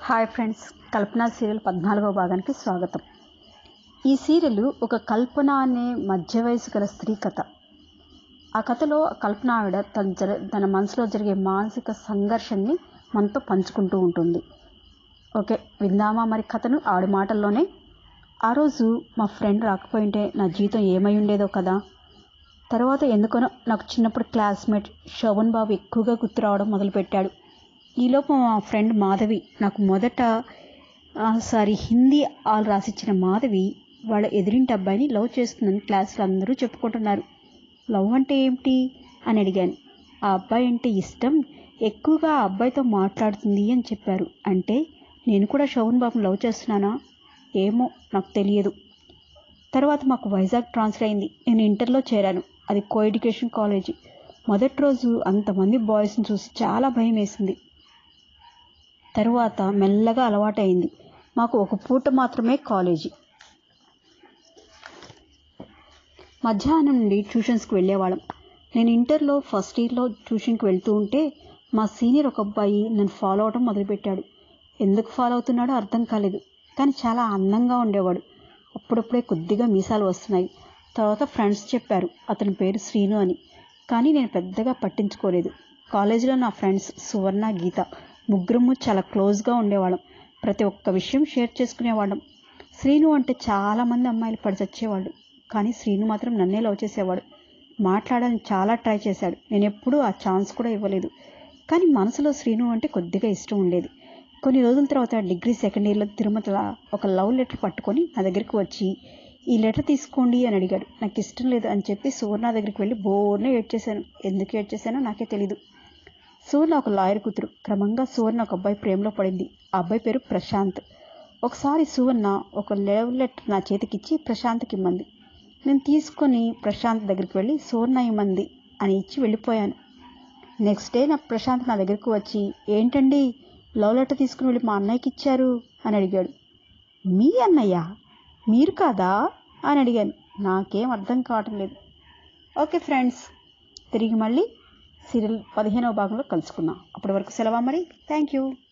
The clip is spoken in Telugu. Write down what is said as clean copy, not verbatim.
హాయ్ ఫ్రెండ్స్, కల్పన సీరియల్ 14వ భాగానికి స్వాగతం. ఈ సీరియల్ ఒక కల్పన అనే మధ్య వయసు గల స్త్రీ కథ. ఆ కథలో కల్పన ఆవిడ తన మనసులో జరిగే మానసిక సంఘర్షణని మనతో పంచుకుంటూ ఉంటుంది. ఓకే, విందామా మరి కథను ఆవిడ మాటల్లోనే. ఆ రోజు మా ఫ్రెండ్ రాకపోయింటే నా జీవితం ఏమై ఉండేదో కదా. తర్వాత ఎందుకనో నాకు చిన్నప్పుడు క్లాస్మేట్ శోభన్ బాబు ఎక్కువగా గుర్తు రావడం మొదలుపెట్టాడు. ఈలోపు మా ఫ్రెండ్ మాధవి, నాకు హిందీ ఆల్ రాసిచ్చిన మాధవి వాళ్ళ ఎదురింటి అబ్బాయిని లవ్ చేస్తుందని క్లాసులో అందరూ చెప్పుకుంటున్నారు. లవ్ అంటే ఏమిటి అని అడిగాను. ఆ అబ్బాయి అంటే ఇష్టం, ఎక్కువగా ఆ అబ్బాయితో మాట్లాడుతుంది అని చెప్పారు. అంటే నేను కూడా శోభన్ బాబుని లవ్ చేస్తున్నానా? ఏమో, నాకు తెలియదు. తర్వాత మాకు వైజాగ్ ట్రాన్స్ఫర్ అయింది. నేను ఇంటర్లో చేరాను. అది కో ఎడ్యుకేషన్ కాలేజీ. మొదటి రోజు అంతమంది బాయ్స్ని చూసి చాలా భయం వేసింది. తరువాత మెల్లగా అలవాటైంది. మాకు ఒక పూట మాత్రమే కాలేజీ. మధ్యాహ్నం నుండి ట్యూషన్స్కి వెళ్ళేవాళ్ళం. నేను ఇంటర్లో ఫస్ట్ ఇయర్లో ట్యూషన్కి వెళ్తూ ఉంటే మా సీనియర్ ఒక అబ్బాయి నన్ను ఫాలో అవడం మొదలుపెట్టాడు. ఎందుకు ఫాలో అవుతున్నాడో అర్థం కాలేదు, కానీ చాలా అందంగా ఉండేవాడు. అప్పుడప్పుడే కొద్దిగా మీసాలు వస్తున్నాయి. తర్వాత ఫ్రెండ్స్ చెప్పారు అతని పేరు శ్రీను అని, కానీ నేను పెద్దగా పట్టించుకోలేదు. కాలేజీలో నా ఫ్రెండ్స్ సువర్ణ, గీత ముగ్గురము చాలా క్లోజ్గా ఉండేవాళ్ళం. ప్రతి ఒక్క విషయం షేర్ చేసుకునేవాళ్ళం. శ్రీను అంటే చాలామంది అమ్మాయిలు పడి చచ్చేవాళ్ళు, కానీ శ్రీను మాత్రం నన్నే లవ్ చేసేవాడు. మాట్లాడాలని చాలా ట్రై చేశాడు. నేను ఎప్పుడూ ఆ ఛాన్స్ కూడా ఇవ్వలేదు, కానీ మనసులో శ్రీను అంటే కొద్దిగా ఇష్టం ఉండేది. కొన్ని రోజుల తర్వాత డిగ్రీ సెకండ్ ఇయర్లో తిరుమల ఒక లవ్ లెటర్ పట్టుకొని నా దగ్గరికి వచ్చి ఈ లెటర్ తీసుకోండి అని అడిగాడు. నాకు ఇష్టం లేదు అని చెప్పి సువర్ణ దగ్గరికి వెళ్ళి బోర్నే ఏడ్చేశాను. ఎందుకు ఏడ్చేశానో నాకే తెలీదు. సువర్ణ ఒక లాయర్ కూతురు. క్రమంగా సువర్ణ ఒక అబ్బాయి ప్రేమలో పడింది. ఆ అబ్బాయి పేరు ప్రశాంత్. ఒకసారి సువర్ణ ఒక లవ్ లెటర్ నా చేతికిచ్చి ప్రశాంత్కి ఇమ్మంది. నేను తీసుకొని ప్రశాంత్ దగ్గరికి వెళ్ళి సువర్ణ ఇమ్మంది అని ఇచ్చి వెళ్ళిపోయాను. నెక్స్ట్ డే ప్రశాంత్ నా దగ్గరికి వచ్చి, ఏంటండి లవ్ లెటర్ తీసుకుని వెళ్ళి మా అన్నయ్యకి ఇచ్చారు అని అడిగాడు. మీ అన్నయ్య? మీరు కాదా అని అడిగాను. నాకేం అర్థం కావటం లేదు. ఓకే ఫ్రెండ్స్, తిరిగి మళ్ళీ సీరియల్ 15వ భాగంలో కలుసుకుందాం. అప్పటి వరకు సెలవు మరి. Thank you.